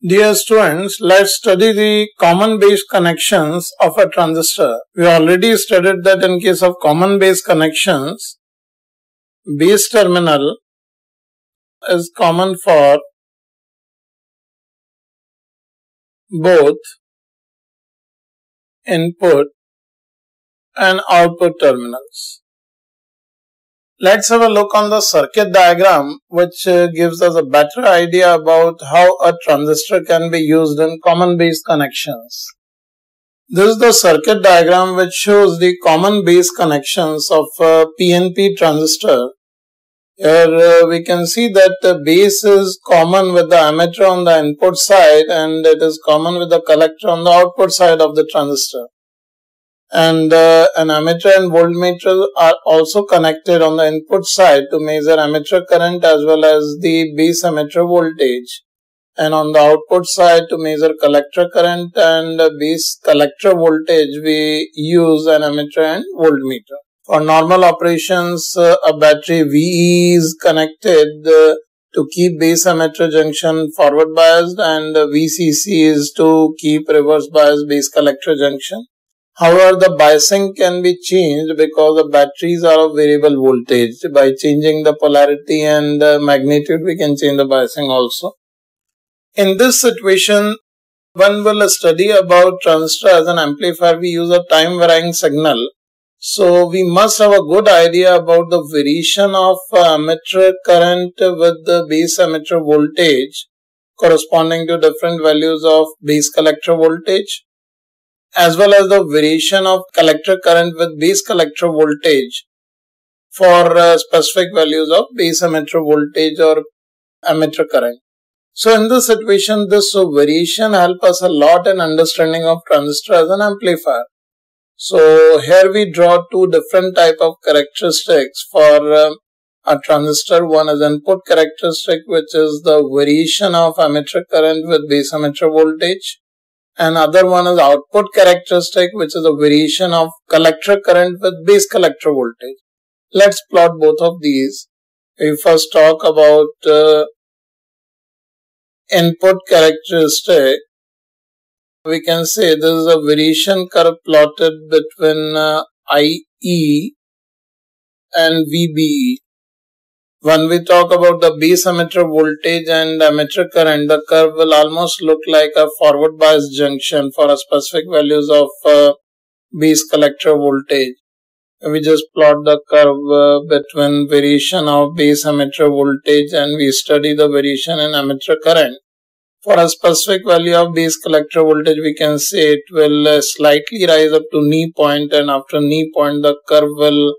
Dear students, let's study the common base connections of a transistor. We already studied that in case of common base connections, base terminal is common for both input and output terminals. Let's have a look on the circuit diagram, which gives us a better idea about how a transistor can be used in common base connections. This is the circuit diagram which shows the common base connections of a PNP transistor. Here we can see that the base is common with the emitter on the input side and it is common with the collector on the output side of the transistor. And an emitter and voltmeter are also connected on the input side to measure emitter current as well as the base emitter voltage, and on the output side to measure collector current and base collector voltage we use an emitter and voltmeter. For normal operations, a battery VE is connected to keep base emitter junction forward biased, and VCC is to keep reverse biased base collector junction. However, the biasing can be changed because the batteries are of variable voltage. By changing the polarity and magnitude, we can change the biasing also. In this situation, when we'll study about transistor as an amplifier, we use a time varying signal. So, we must have a good idea about the variation of emitter current with the base emitter voltage corresponding to different values of base collector voltage, as well as the variation of collector current with base collector voltage for specific values of base emitter voltage or emitter current. So in this situation, this variation helps us a lot in understanding of transistor as an amplifier. So here we draw two different type of characteristics for a transistor. One is input characteristic, which is the variation of emitter current with base emitter voltage. And other one is output characteristic, which is a variation of collector current with base collector voltage. Let's plot both of these. We first talk about input characteristic. We can say this is a variation curve plotted between IE and VBE. When we talk about the base emitter voltage and emitter current, the curve will almost look like a forward bias junction for a specific values of base collector voltage. We just plot the curve between variation of base emitter voltage and we study the variation in emitter current. For a specific value of base collector voltage, we can say it will slightly rise up to knee point, and after knee point the curve will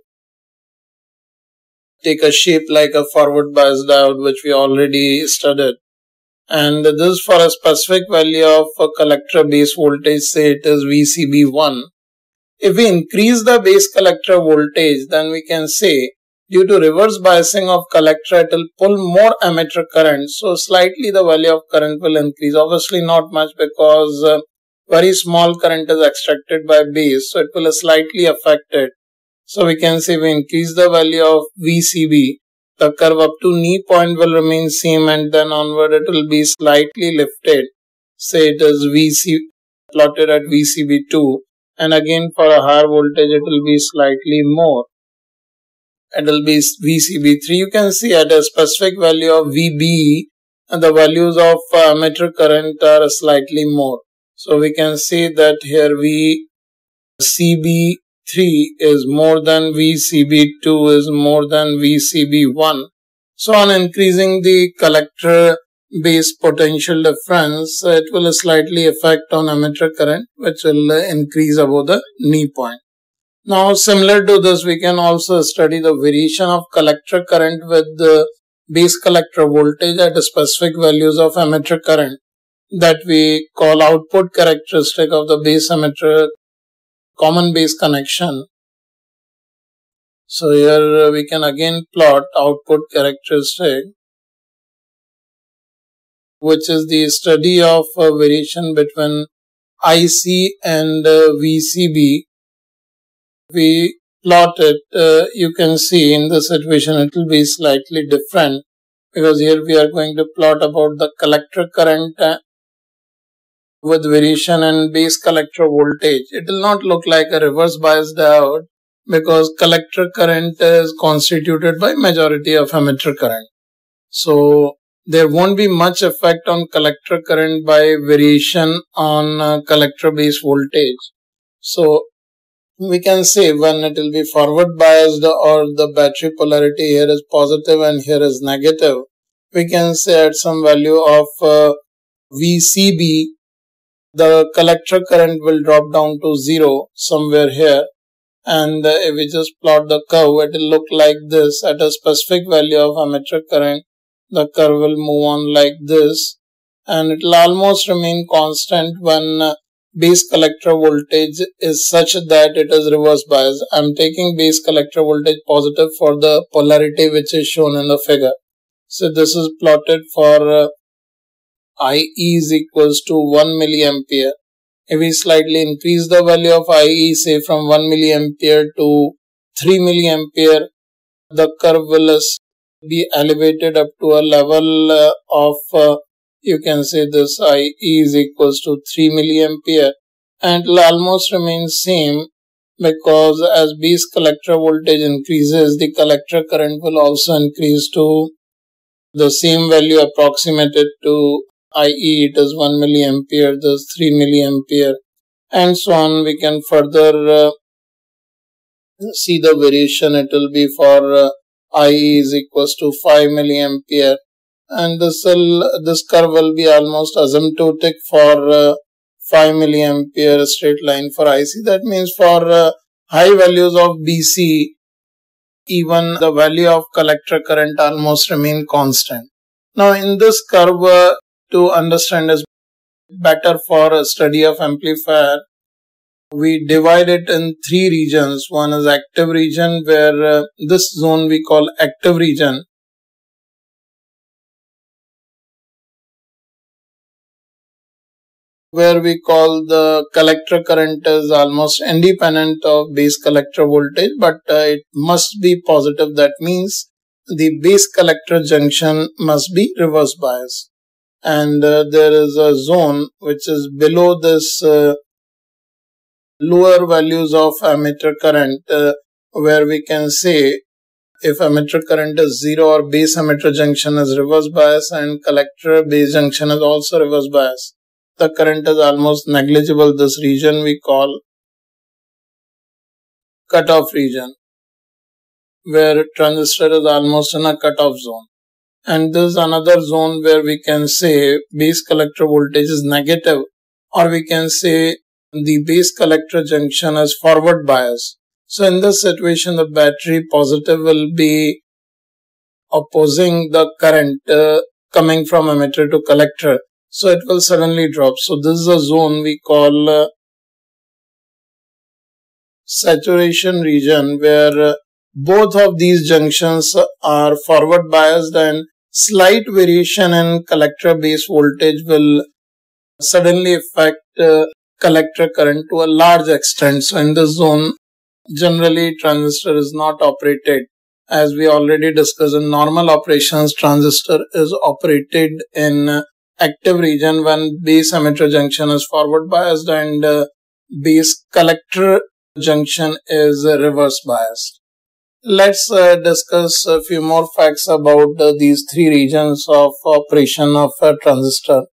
take a shape like a forward bias diode, which we already studied. And this is for a specific value of a collector base voltage, say it is VCB1. If we increase the base collector voltage, then we can say due to reverse biasing of collector, it will pull more emitter current. So slightly the value of current will increase. Obviously not much because very small current is extracted by base. So it will slightly affect it. So we can say we increase the value of VCB, the curve up to knee point will remain same and then onward it will be slightly lifted. Say it is VC plotted at VCB2, and again for a higher voltage it will be slightly more. It will be VCB3. You can see at a specific value of VB, and the values of emitter current are slightly more. So we can say that here VCB3 is more than VCB2 is more than VCB1. So on increasing the collector base potential difference, it will slightly affect on emitter current, which will increase above the knee point. Now similar to this, we can also study the variation of collector current with the base collector voltage at specific values of emitter current that we call output characteristic of the base emitter common base connection. So here we can again plot output characteristic, which is the study of variation between IC and VCB. We plot it, you can see in this situation it will be slightly different because here we are going to plot about the collector current with variation in base collector voltage. It will not look like a reverse bias diode because collector current is constituted by majority of emitter current. So there won't be much effect on collector current by variation on collector base voltage. So we can say when it will be forward biased or the battery polarity here is positive and here is negative, we can say at some value of VCB, the collector current will drop down to 0 somewhere here. And if we just plot the curve, it will look like this. At a specific value of emitter current, the curve will move on like this, and it will almost remain constant when base collector voltage is such that it is reverse bias. I am taking base collector voltage positive for the polarity which is shown in the figure. So this is plotted for IE is equals to 1 milliampere. If we slightly increase the value of IE, say from 1 milliampere to 3 milliampere, the curve will be elevated up to a level of you can say this IE is equals to 3 milliampere, and it will almost remain same because as base collector voltage increases, the collector current will also increase to the same value approximated to IE. It is 1 milliampere, this 3 milliampere, and so on. We can further see the variation. It will be for IE is equals to 5 milliampere, and this curve will be almost asymptotic for 5 milliampere straight line for IC. That means for high values of BC, even the value of collector current almost remain constant. Now in this curve, to understand is better for a study of amplifier, we divide it in three regions. One is active region, where this zone we call active region, where we call the collector current is almost independent of base collector voltage, but it must be positive. That means the base collector junction must be reverse bias. And there is a zone which is below this lower values of emitter current, where we can say if emitter current is 0 or base emitter junction is reverse bias and collector base junction is also reverse bias, the current is almost negligible. This region we call cutoff region, where transistor is almost in a cutoff zone. And this is another zone where we can say base collector voltage is negative, or we can say the base collector junction is forward bias. So in this situation, the battery positive will be opposing the current coming from emitter to collector. So it will suddenly drop. So this is a zone we call saturation region, where both of these junctions are forward biased and slight variation in collector base voltage will suddenly affect collector current to a large extent. So in this zone, generally transistor is not operated. As we already discussed in normal operations, transistor is operated in active region when base emitter junction is forward biased and base collector junction is reverse biased. Let's discuss a few more facts about these three regions of operation of a transistor.